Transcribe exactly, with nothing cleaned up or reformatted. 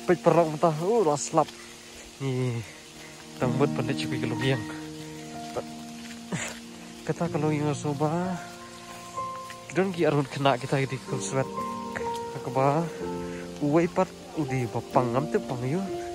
pej perang mentah oh raslap ni tambut pandai cikui kalau biang kata kalau yang soba don ki arun kena kita di kulswet akaba uwei pat udi bapang am te pangyo